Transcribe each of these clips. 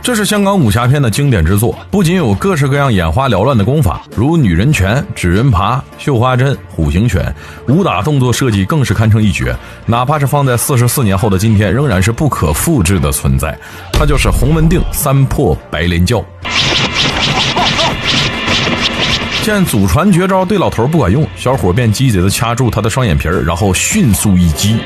这是香港武侠片的经典之作，不仅有各式各样眼花缭乱的功法，如女人拳、纸人爬、绣花针、虎形拳，武打动作设计更是堪称一绝，哪怕是放在44年后的今天，仍然是不可复制的存在。它就是洪文定三破白莲教。见祖传绝招对老头不管用，小伙便鸡贼地掐住他的双眼皮，然后迅速一击。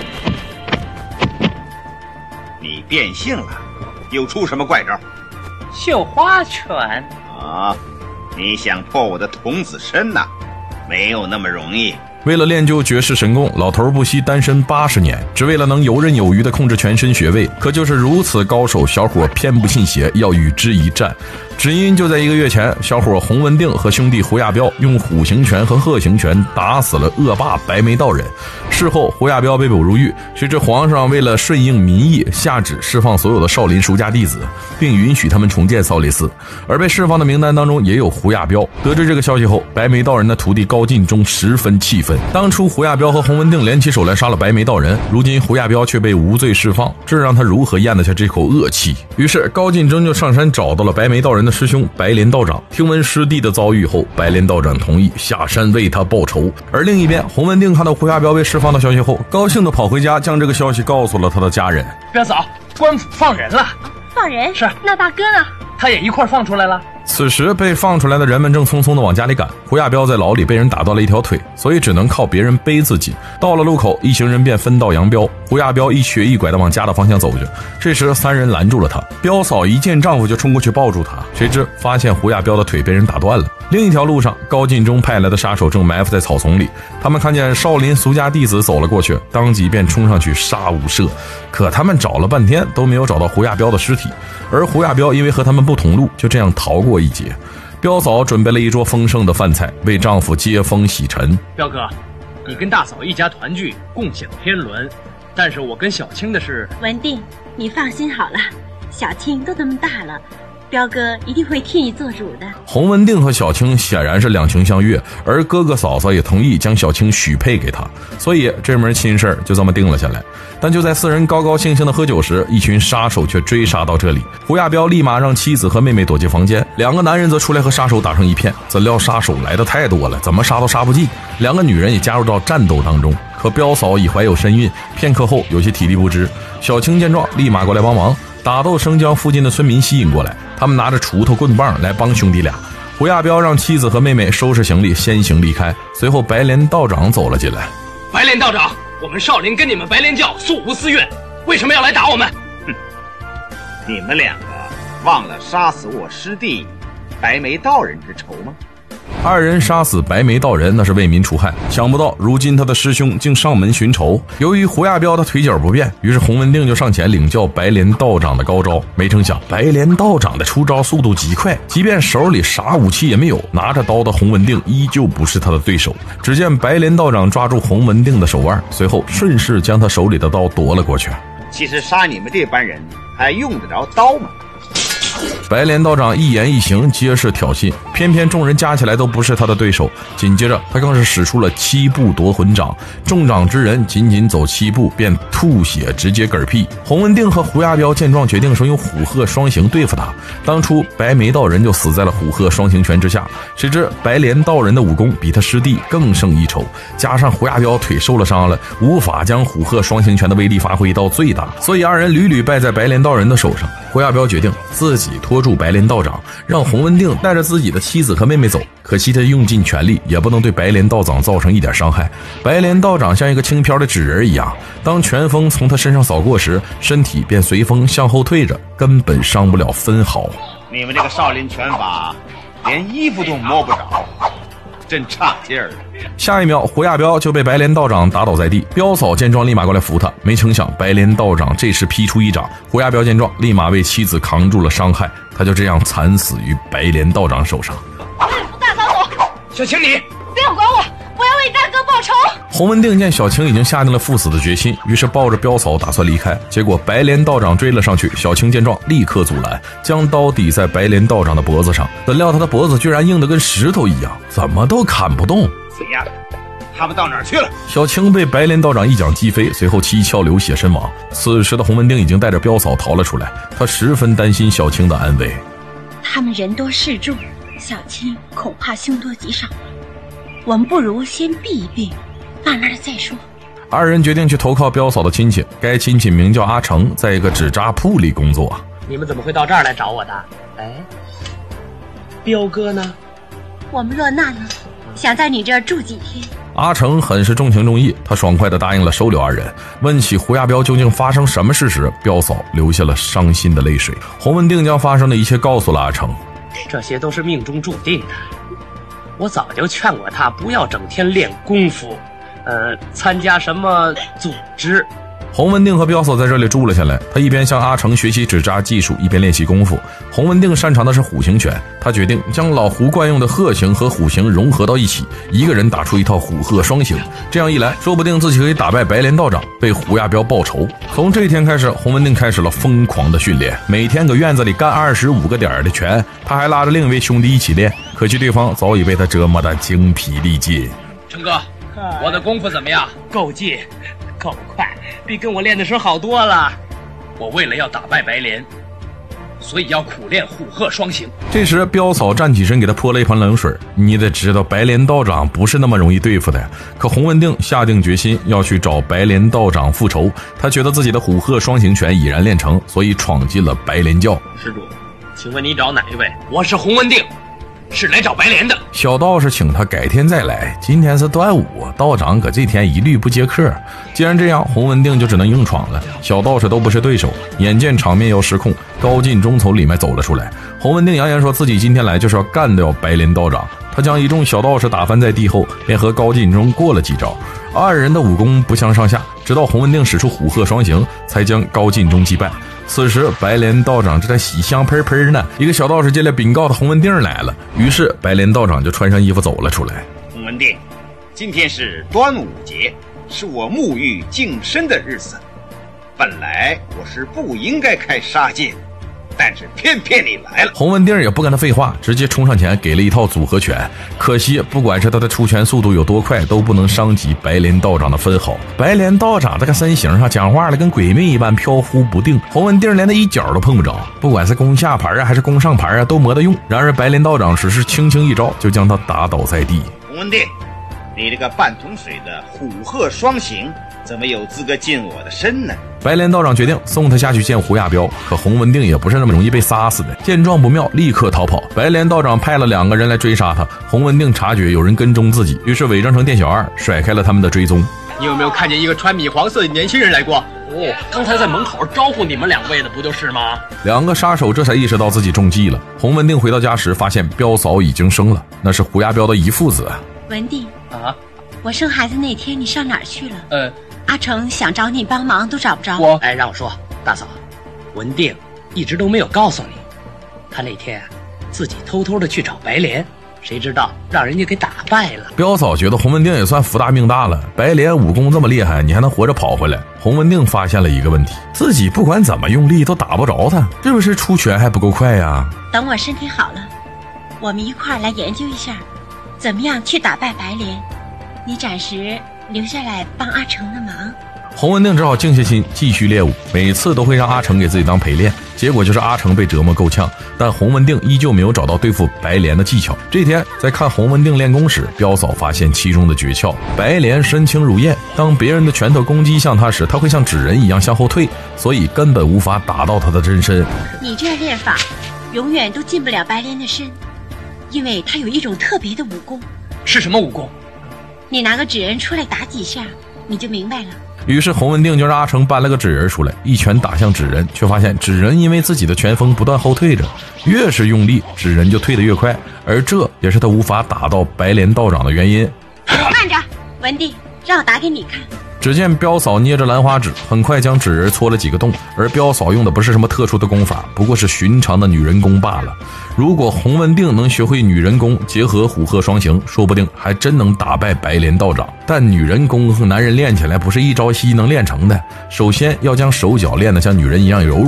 你变性了，又出什么怪招？ 绣花拳啊！你想破我的童子身呐？没有那么容易。 为了练就绝世神功，老头不惜单身80年，只为了能游刃有余地控制全身穴位。可就是如此高手，小伙偏不信邪，要与之一战。只因就在1个月前，小伙洪文定和兄弟胡亚彪用虎形拳和鹤形拳打死了恶霸白眉道人。事后胡亚彪被捕入狱，谁知皇上为了顺应民意，下旨释放所有的少林俗家弟子，并允许他们重建少林寺。而被释放的名单当中也有胡亚彪。得知这个消息后，白眉道人的徒弟高进忠十分气愤。当初胡亚彪和洪文定联起手来杀了白眉道人，如今胡亚彪却被无罪释放，这让他如何咽得下这口恶气？于是高进忠就上山找到了白眉道人的师兄白莲道长，听闻师弟的遭遇后，白莲道长同意下山为他报仇。而另一边，洪文定看到胡亚彪被释放的消息后，高兴地跑回家，将这个消息告诉了他的家人。 彪嫂，官府放人了。 放人？ 是。 那大哥呢？ 他也一块放出来了。 此时被放出来的人们正匆匆地往家里赶，胡亚彪在牢里被人打断了一条腿，所以只能靠别人背自己。到了路口，一行人便分道扬镳，胡亚彪一瘸一拐地往家的方向走着。这时3人拦住了他，彪嫂一见丈夫就冲过去抱住他，谁知发现胡亚彪的腿被人打断了。另一条路上，高进忠派来的杀手正埋伏在草丛里，他们看见少林俗家弟子走了过去，当即便冲上去杀无赦。可他们找了半天都没有找到胡亚彪的尸体，而胡亚彪因为和他们不同路，就这样逃过一劫。彪嫂准备了一桌丰盛的饭菜，为丈夫接风洗尘。 彪哥，你跟大嫂一家团聚，共享天伦，但是我跟小青的事…… 文定，你放心好了，小青都这么大了，彪哥一定会替你做主的。 洪文定和小青显然是两情相悦，而哥哥嫂嫂也同意将小青许配给他，所以这门亲事就这么定了下来。但就在4人高高兴兴的喝酒时，一群杀手却追杀到这里。胡亚彪立马让妻子和妹妹躲进房间，2个男人则出来和杀手打成一片。怎料杀手来的太多了，怎么杀都杀不尽，2个女人也加入到战斗当中。可彪嫂已怀有身孕，片刻后有些体力不支。小青见状立马过来帮忙，打斗声将附近的村民吸引过来，他们拿着锄头棍棒来帮兄弟俩。胡亚彪让妻子和妹妹收拾行李先行离开，随后白莲道长走了进来。 白莲道长，我们少林跟你们白莲教素无私怨，为什么要来打我们？ 你们2个忘了杀死我师弟白眉道人之仇吗 ？2人杀死白眉道人，那是为民除害，想不到如今他的师兄竟上门寻仇。由于胡亚彪的腿脚不便，于是洪文定就上前领教白莲道长的高招。没成想白莲道长的出招速度极快，即便手里啥武器也没有，拿着刀的洪文定依旧不是他的对手。只见白莲道长抓住洪文定的手腕，随后顺势将他手里的刀夺了过去。 其实杀你们这班人还用得着刀吗？ 白莲道长一言一行皆是挑衅，偏偏众人加起来都不是他的对手。紧接着他更是使出了7步夺魂掌，中掌之人仅仅走7步便吐血直接嗝屁。洪文定和胡亚彪见状决定说用虎鹤双形对付他。当初白眉道人就死在了虎鹤双形拳之下，谁知白莲道人的武功比他师弟更胜一筹，加上胡亚彪腿受了伤了，无法将虎鹤双形拳的威力发挥到最大，所以2人屡屡败在白莲道人的手上。胡亚彪决定自己拖住白莲道长，让洪文定带着自己的妻子和妹妹走。可惜他用尽全力也不能对白莲道长造成一点伤害。白莲道长像一个轻飘的纸人一样，当拳风从他身上扫过时，身体便随风向后退着，根本伤不了分毫。 你们这个少林拳法连衣服都摸不着，真差劲儿。 下一秒胡亚彪就被白莲道长打倒在地，彪嫂见状立马过来扶他，没成想白莲道长这时劈出一掌，胡亚彪见状立马为妻子扛住了伤害，他就这样惨死于白莲道长手上。 大嫂子， 小青你不要管我，我要为大哥报仇。 洪文定见小青已经下定了赴死的决心，于是抱着彪嫂打算离开，结果白莲道长追了上去，小青见状立刻阻拦，将刀抵在白莲道长的脖子上，怎料他的脖子居然硬得跟石头一样，怎么都砍不动。 怎样？ 他们到哪儿去了？ 小青被白莲道长一掌击飞，随后七窍流血身亡。此时的洪文定已经带着彪嫂逃了出来，他十分担心小青的安危。 他们人多势众，小青恐怕凶多吉少了。我们不如先避一避，慢慢的再说。 二人决定去投靠彪嫂的亲戚，该亲戚名叫阿成，在一个纸扎铺里工作。 你们怎么会到这儿来找我的？哎，彪哥呢？ 我们落难了，想在你这儿住几天。 阿成很是重情重义，他爽快地答应了收留二人。问起胡亚彪究竟发生什么事时，彪嫂流下了伤心的泪水。洪文定将发生的一切告诉了阿成， 这些都是命中注定的。我早就劝过他不要整天练功夫，参加什么组织。 洪文定和彪嫂在这里住了下来，他一边向阿成学习纸扎技术，一边练习功夫。洪文定擅长的是虎形拳，他决定将老胡惯用的鹤形和虎形融合到一起，一个人打出一套虎鹤双形。这样一来，说不定自己可以打败白莲道长，为胡亚彪报仇。从这天开始，洪文定开始了疯狂的训练，每天搁院子里干25个点的拳，他还拉着另一位兄弟一起练，可惜对方早已被他折磨得精疲力尽。 成哥，我的功夫怎么样？够劲，够快，比跟我练的时候好多了。我为了要打败白莲，所以要苦练虎鹤双形。 这时彪嫂站起身给他泼了一盆冷水，你得知道白莲道长不是那么容易对付的。可洪文定下定决心要去找白莲道长复仇，他觉得自己的虎鹤双形拳已然练成，所以闯进了白莲教。 施主，请问你找哪一位？我是洪文定，是来找白莲的。 小道士请他改天再来，今天是端午，道长可这天一律不接客。既然这样，洪文定就只能硬闯了。小道士都不是对手，眼见场面要失控，高进忠从里面走了出来。洪文定扬言说自己今天来就是要干掉白莲道长，他将一众小道士打翻在地后，便和高进忠过了几招。二人的武功不相上下，直到洪文定使出虎鹤双形，才将高进忠击败。此时白莲道长正在洗香喷喷呢，一个小道士进来禀告他洪文定来了，于是白莲道长就穿上衣服走了出来。 洪文定，今天是端午节，是我沐浴净身的日子，本来我是不应该开杀戒，但是偏偏你来了。 洪文定也不跟他废话，直接冲上前给了一套组合拳。可惜不管是他的出拳速度有多快，都不能伤及白莲道长的分毫。白莲道长这个身形上讲话了跟鬼魅一般飘忽不定，洪文定连他一脚都碰不着，不管是攻下盘还是攻上盘都没得用。然而白莲道长只是轻轻一招就将他打倒在地。 洪文定，你这个半桶水的虎鹤双形怎么有资格进我的身呢？ 白莲道长决定送他下去见胡亚彪，可洪文定也不是那么容易被杀死的。见状不妙，立刻逃跑。白莲道长派了2个人来追杀他，洪文定察觉有人跟踪自己，于是伪装成店小二，甩开了他们的追踪。 你有没有看见一个穿米黄色的年轻人来过？刚才在门口招呼你们2位的不就是吗 ？2个杀手这才意识到自己中计了。洪文定回到家时，发现彪嫂已经生了，那是胡亚彪的姨父子。 文定啊， 我生孩子那天你上哪儿去了？阿成想找你帮忙都找不着。 让我说，大嫂，文定一直都没有告诉你，他那天自己偷偷的去找白莲，谁知道让人家给打败了。 彪嫂觉得洪文定也算福大命大了，白莲武功这么厉害，你还能活着跑回来。洪文定发现了一个问题，自己不管怎么用力都打不着他，是不是出拳还不够快呀？ 等我身体好了，我们一块儿来研究一下怎么样去打败白莲，你暂时留下来帮阿成的忙。 洪文定只好静下心继续练武，每次都会让阿成给自己当陪练，结果就是阿成被折磨够呛，但洪文定依旧没有找到对付白莲的技巧。这天在看洪文定练功时，彪嫂发现其中的诀窍。白莲身轻如燕，当别人的拳头攻击向他时，他会像纸人一样向后退，所以根本无法打到他的真身。 你这练法永远都进不了白莲的身，因为他有一种特别的武功。 是什么武功？ 你拿个纸人出来打几下你就明白了。 于是洪文定就让阿成搬了个纸人出来，一拳打向纸人，却发现纸人因为自己的拳风不断后退着，越是用力纸人就退得越快，而这也是他无法打到白莲道长的原因。 慢着，文定，让我打给你看。 只见彪嫂捏着兰花指，很快将纸人戳了几个洞，而彪嫂用的不是什么特殊的功法，不过是寻常的女人功罢了。如果洪文定能学会女人功，结合虎鹤双形，说不定还真能打败白莲道长。但女人功和男人练起来不是一朝夕能练成的，首先要将手脚练得像女人一样柔软，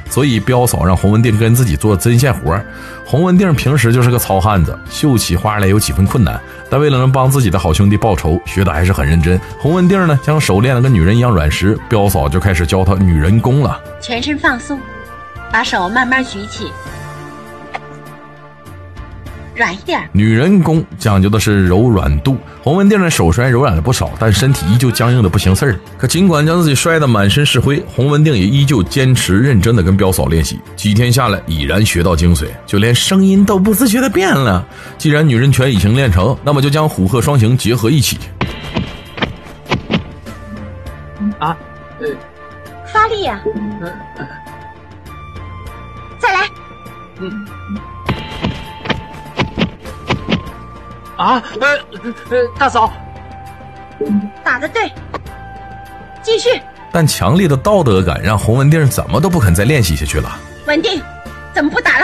所以彪嫂让洪文定跟自己做针线活。洪文定平时就是个糙汉子，绣起花来有几分困难，但为了能帮自己的好兄弟报仇，学的还是很认真。洪文定呢，将手练得跟女人一样软实，彪嫂就开始教他女人功了。 全身放松，把手慢慢举起，软一点。 女人功讲究的是柔软度，洪文定的手虽然柔软了不少，但身体依旧僵硬的不行事儿。可尽管将自己摔得满身是灰，洪文定也依旧坚持认真的跟彪嫂练习。几天下来，已然学到精髓，就连声音都不自觉的变了。既然女人拳已经练成，那么就将虎鹤双形结合一起。 发力呀！再来。 大嫂， 打得对，继续。 但强烈的道德感让洪文定怎么都不肯再练习下去了。 文定，怎么不打了？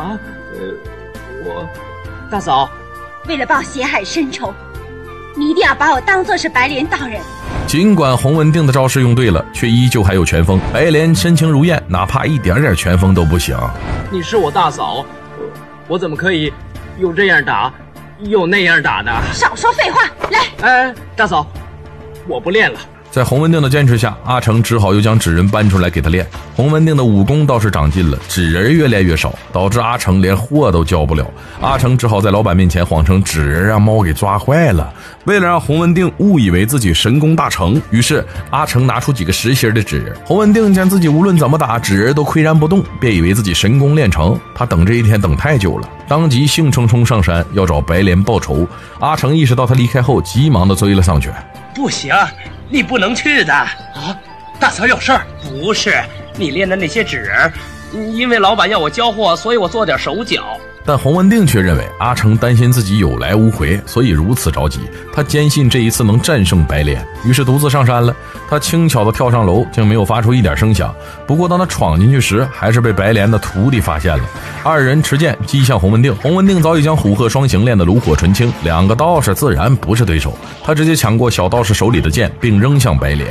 大嫂， 为了报血海深仇，你一定要把我当作是白莲道人。 尽管洪文定的招式用对了，却依旧还有拳风。白莲深情如燕，哪怕一点点拳风都不行。 你是我大嫂，我怎么可以又这样打又那样打呢？ 少说废话，来。 大嫂，我不练了。 在洪文定的坚持下，阿成只好又将纸人搬出来给他练。洪文定的武功倒是长进了，纸人越练越少，导致阿成连货都交不了。阿成只好在老板面前谎称纸人让猫给抓坏了。为了让洪文定误以为自己神功大成，于是阿成拿出几个实心的纸人。洪文定见自己无论怎么打，纸人都岿然不动，便以为自己神功练成。他等这一天等太久了，当即兴冲冲上山要找白莲报仇。阿成意识到他离开后，急忙的追了上去。 不行，你不能去的啊！大嫂有事儿？不是，你练的那些纸人，因为老板要我交货，所以我做点手脚。 但洪文定却认为阿成担心自己有来无回，所以如此着急。他坚信这一次能战胜白莲，于是独自上山了。他轻巧地跳上楼，竟没有发出一点声响。不过当他闯进去时，还是被白莲的徒弟发现了。二人持剑击向洪文定，洪文定早已将虎鹤双形练得炉火纯青，两个道士自然不是对手。他直接抢过小道士手里的剑，并扔向白莲。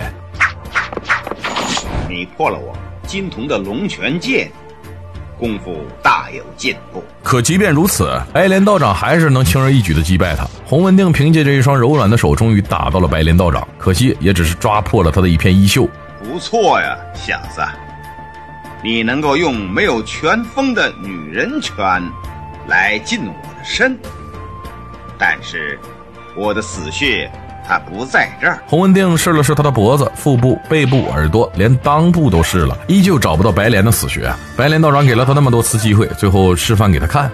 你破了我金童的龙泉剑，功夫大有进步。 可即便如此，白莲道长还是能轻而易举地击败他。洪文定凭借着一双柔软的手，终于打到了白莲道长，可惜也只是抓破了他的一片衣袖。 不错呀，小子，你能够用没有拳风的女人拳来进我的身，但是我的死穴它不在这儿。 洪文定试了试他的脖子、腹部、背部、耳朵，连裆部都试了，依旧找不到白莲的死穴。白莲道长给了他那么多次机会，最后示范给他看。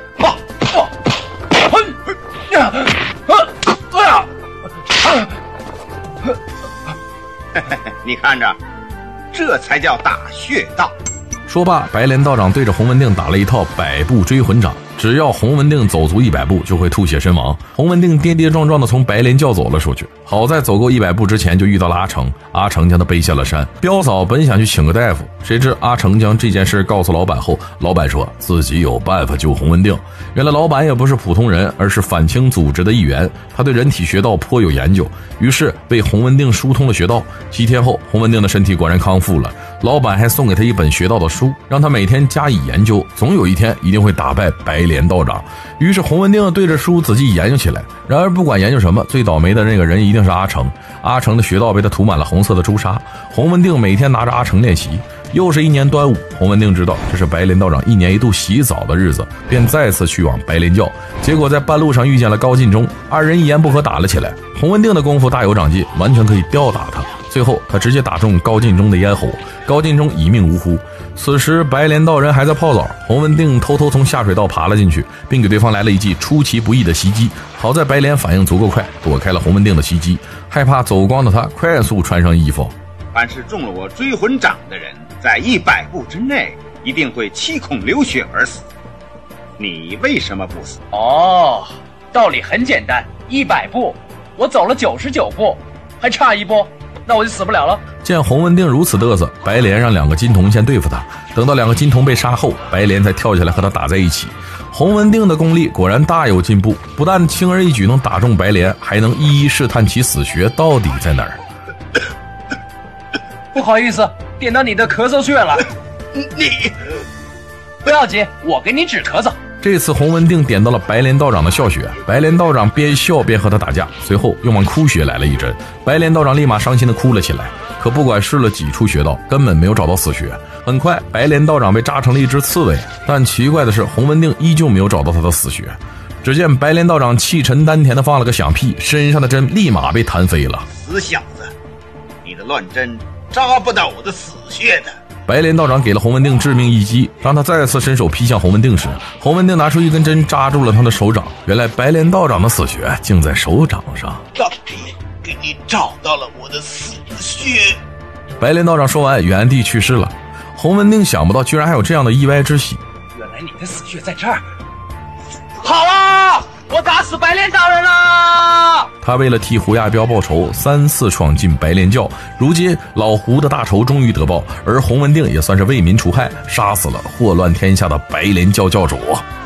你看着，这才叫打穴道。 说罢，白莲道长对着洪文定打了一套100步追魂掌，只要洪文定走足100步，就会吐血身亡。洪文定跌跌撞撞地从白莲叫走了出去，好在走够100步之前就遇到了阿成，阿成将他背下了山。彪嫂本想去请个大夫，谁知阿成将这件事告诉老板后，老板说自己有办法救洪文定。原来老板也不是普通人，而是反清组织的一员，他对人体穴道颇有研究，于是为洪文定疏通了穴道。7天后，洪文定的身体果然康复了，老板还送给他一本穴道的书，让他每天加以研究，总有一天一定会打败白莲道长。于是洪文定对着书仔细研究起来。然而不管研究什么，最倒霉的那个人一定是阿成。阿成的穴道被他涂满了红色的朱砂，洪文定每天拿着阿成练习。又是一年端午，洪文定知道这是白莲道长1年1度洗澡的日子，便再次去往白莲教。结果在半路上遇见了高进忠，二人一言不合打了起来。洪文定的功夫大有长进，完全可以吊打他。最后他直接打中高进忠的咽喉，高进忠一命呜呼。此时白莲道人还在泡澡，洪文定偷偷从下水道爬了进去，并给对方来了一记出其不意的袭击。好在白莲反应足够快，躲开了洪文定的袭击。害怕走光的他快速穿上衣服。 凡是中了我追魂掌的人，在100步之内一定会七孔流血而死。你为什么不死？ 哦，道理很简单，100步，我走了99步，还差1步，那我就死不了了。 见洪文定如此嘚瑟，白莲让2个金童先对付他，等到2个金童被杀后，白莲才跳下来和他打在一起。洪文定的功力果然大有进步，不但轻而易举能打中白莲，还能一一试探其死穴到底在哪儿。 不好意思，点到你的咳嗽穴了。 你不要紧，我给你止咳嗽。 这次洪文定点到了白莲道长的笑穴，白莲道长边笑边和他打架，随后又往哭穴来了一针，白莲道长立马伤心的哭了起来。可不管试了几处穴道，根本没有找到死穴。很快白莲道长被扎成了一只刺猬，但奇怪的是洪文定依旧没有找到他的死穴。只见白莲道长气沉丹田的放了个响屁，身上的针立马被弹飞了。 死小子，你的乱针扎不到我的死穴的。 白莲道长给了洪文定致命一击，当他再次伸手劈向洪文定时，洪文定拿出一根针扎住了他的手掌。原来白莲道长的死穴竟在手掌上。 到底给你找到了我的死穴。 白莲道长说完原地去世了。洪文定想不到居然还有这样的意外之喜。 原来你的死穴在这儿。好了，我打死白莲大人了。 他为了替胡亚彪报仇，3次闯进白莲教，如今老胡的大仇终于得报，而洪文定也算是为民除害，杀死了祸乱天下的白莲教教主。